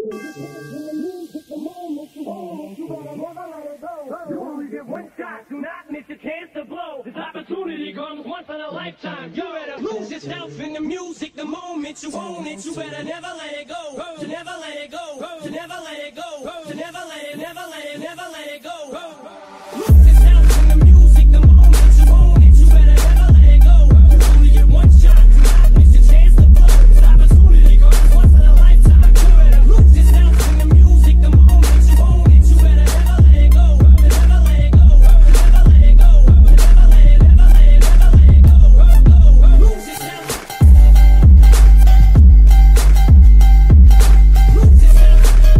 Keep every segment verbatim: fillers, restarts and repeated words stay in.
You only get one shot, do not miss your chance to blow. This opportunity comes once in a lifetime. You better lose yourself in the music the moment you own it. You better never let it go. To never let it go. To never let it go. To never let it, never let it, never let it go. Lose yourself in the music the moment you own it. You better never let it go. You only get one shot, do not miss your chance to blow. This opportunity comes once in a lifetime. You better lose yourself in the music the moment you own it. You better never let it go. To never let it go. To never let it go. To never let it, never let it, never let it go. Lose yourself. Lose yourself.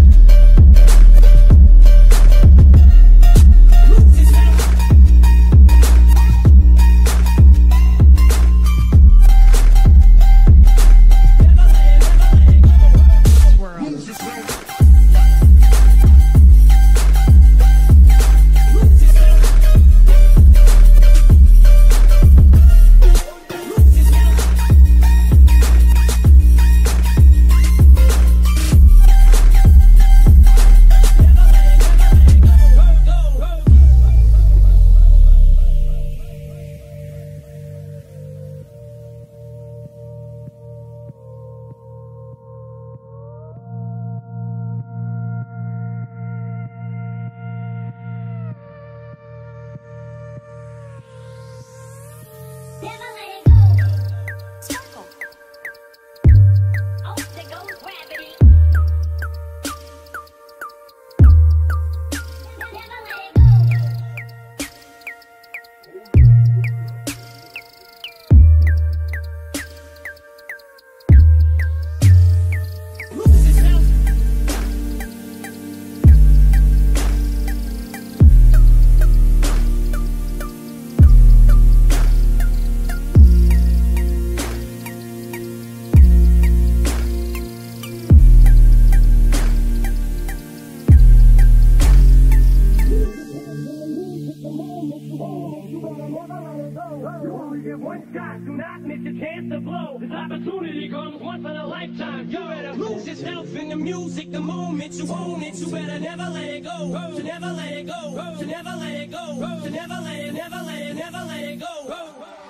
Lose yourself. Never let it, never let it go. Lose yourself. Lose yourself. Lose yourself. Never let it, never let it go. Go. Never let it go. Circle. Oh, there goes gravity. Never let it go. Lose yourself. You only get one shot, do not miss your chance to blow. This opportunity comes once in a lifetime. You better lose yourself in the music the moment you own it. You better never let it go. To never let it go. To never let it go. To never let it, never let it, never let it go.